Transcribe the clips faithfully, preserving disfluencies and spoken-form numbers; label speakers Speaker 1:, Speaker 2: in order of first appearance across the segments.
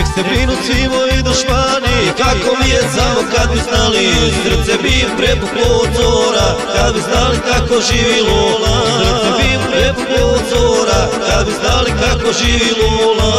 Speaker 1: se brinu svi moji dušmani, kako mi je samo kad bi znali. Srce bi im prepuklo od zora, kad bi znali kako živi Lola. Srce bi im prepuklo od zora, kad bi znali kako živi Lola.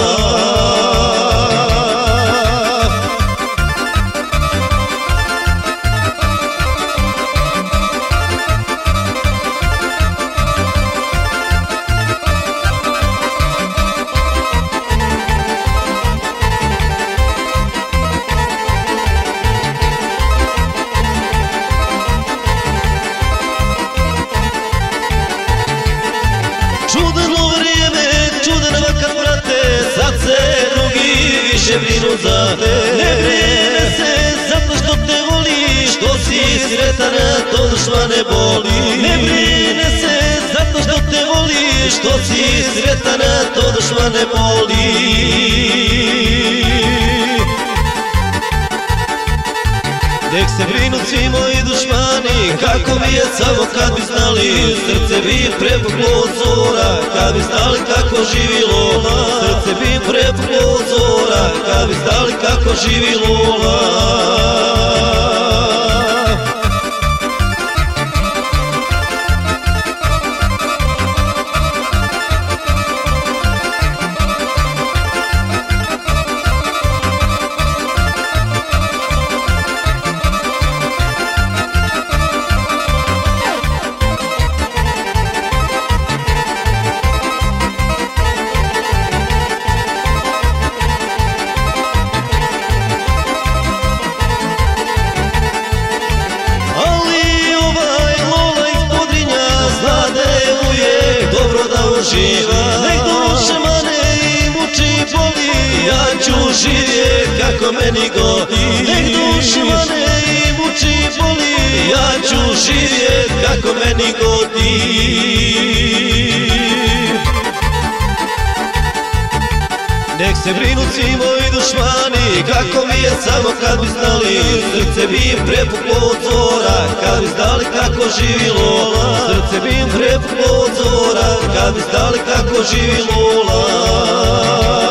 Speaker 1: Čudno vrijeme, čudan vakar brate, sad se drugi više brinu za te. Ne brine se zato što te voli, što si sretan, to dušmane boli. Ne brine se zato što te voli, što si sretan, to dušmane boli. Nek se brinu svi moji dušmani, kako mi je samo kad bi znali. Srce bi im prepuklo od zora, kad bi znali kako živi Lola. Srce bi im prepuklo od zora, kad bi znali kako živi Lola. Nek duše mane i muči boli, ja ću živjet kako meni godi. Nek duše mane i muči boli, ja ću živjet kako meni godi. Nek se brinu svi moji dušmani, kako mi je samo kad bi znali. Srce bi im prepuklo od zora, kad bi znali kako živi Lola. Srce bi im prepuklo od zora, kad bi znali kako živi Lola.